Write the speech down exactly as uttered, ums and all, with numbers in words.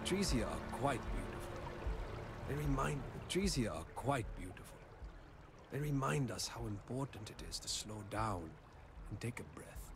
trees here are quite beautiful. They remind the trees here are quite beautiful. They remind us how important it is to slow down and take a breath.